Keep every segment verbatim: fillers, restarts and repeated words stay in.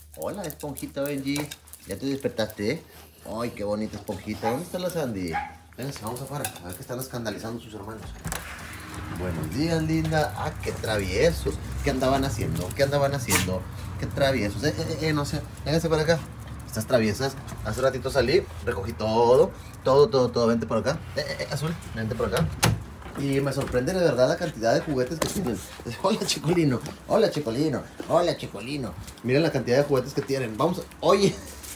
Hola, esponjita Benji. ¿Ya te despertaste? ¿Eh? Ay, qué bonita esponjita. ¿Dónde está la Sandy? Vénganse, vamos afuera. A ver qué están escandalizando sus hermanos. Buenos días, linda. Ah, qué traviesos. ¿Qué andaban haciendo? ¿Qué andaban haciendo? Qué traviesos. Eh, eh, eh, no sé. Vénganse para acá. Estas traviesas. Hace ratito salí, recogí todo. Todo, todo, todo. Vente por acá. Eh, eh, eh, Azul, vente por acá. Y me sorprende de verdad la cantidad de juguetes que tienen. Hola, Chicolino. Hola, Chicolino. Hola, Chicolino. Miren la cantidad de juguetes que tienen. Vamos a... Oye.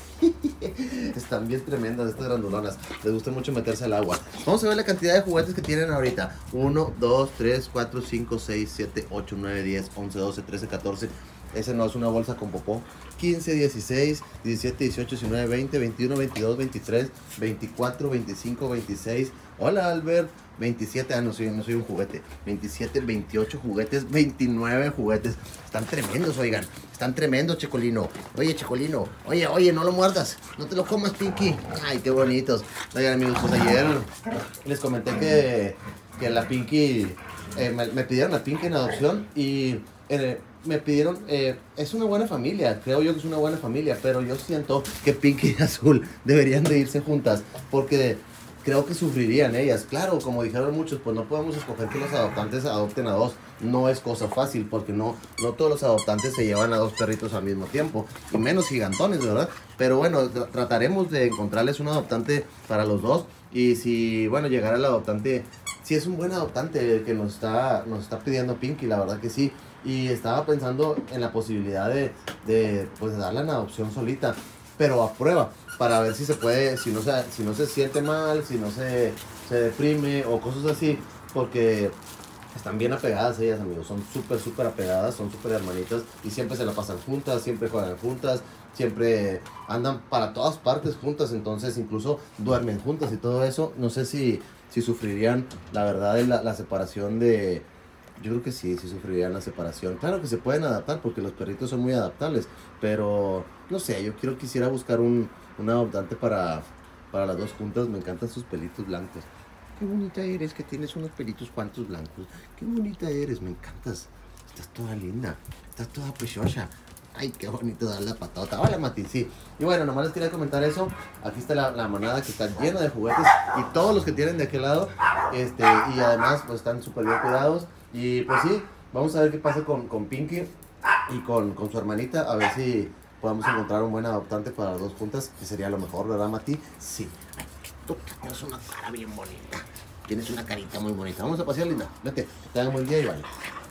Están bien tremendas estas grandulonas. Les gusta mucho meterse al agua. Vamos a ver la cantidad de juguetes que tienen ahorita. uno, dos, tres, cuatro, cinco, seis, siete, ocho, nueve, diez, once, doce, trece, catorce. Ese no es una bolsa con popó. quince, dieciséis, diecisiete, dieciocho, diecinueve, veinte, veintiuno, veintidós, veintitrés, veinticuatro, veinticinco, veintiséis. Hola, Albert. veintisiete, ah, no soy, no soy un juguete. veintisiete, veintiocho juguetes, veintinueve juguetes. Están tremendos, oigan. Están tremendos, Chicolino. Oye, Chicolino. Oye, oye, no lo muerdas. No te lo comas, Pinky. Ay, qué bonitos. Oigan, amigos, pues ayer les comenté que, que la Pinky... Eh, me, me pidieron a Pinky en adopción y... Eh, me pidieron, eh, es una buena familia, creo yo que es una buena familia, pero yo siento que Pinky y Azul deberían de irse juntas, porque creo que sufrirían ellas. Claro, como dijeron muchos, pues no podemos escoger que los adoptantes adopten a dos, no es cosa fácil, porque no, no todos los adoptantes se llevan a dos perritos al mismo tiempo, y menos gigantones, ¿verdad? Pero bueno, tra trataremos de encontrarles un adoptante para los dos, y si, bueno, llegara el adoptante, si es un buen adoptante el que nos está, nos está pidiendo Pinky, la verdad que sí. Y estaba pensando en la posibilidad de, de pues, darla en adopción solita, pero a prueba, para ver si se puede, si no se, si no se siente mal, si no se, se deprime o cosas así, porque están bien apegadas ellas, amigos, son súper, súper apegadas, son súper hermanitas y siempre se la pasan juntas, siempre juegan juntas, siempre andan para todas partes juntas, entonces incluso duermen juntas y todo eso. No sé si, si sufrirían, la verdad, la, la separación de... Yo creo que sí, sí sufrirían la separación. Claro que se pueden adaptar porque los perritos son muy adaptables, pero no sé, yo quiero quisiera buscar un, un adoptante para, para las dos juntas. Me encantan sus pelitos blancos. Qué bonita eres, que tienes unos pelitos cuantos blancos. Qué bonita eres, me encantas. Estás toda linda, estás toda preciosa. Ay, qué bonito dar la patota. Hola, Mati, sí. Y bueno, nomás les quería comentar eso. Aquí está la, la manada que está llena de juguetes. Y todos los que tienen de aquel lado. Este, y además, pues están súper bien cuidados. Y pues sí, vamos a ver qué pasa con, con Pinky y con, con su hermanita. A ver si podemos encontrar un buen adoptante para las dos juntas. Que sería lo mejor, ¿verdad, Mati? Sí. Ay, tú tienes una cara bien bonita. Tienes una carita muy bonita. Vamos a pasear, linda. Vete, te hagan buen día y vale.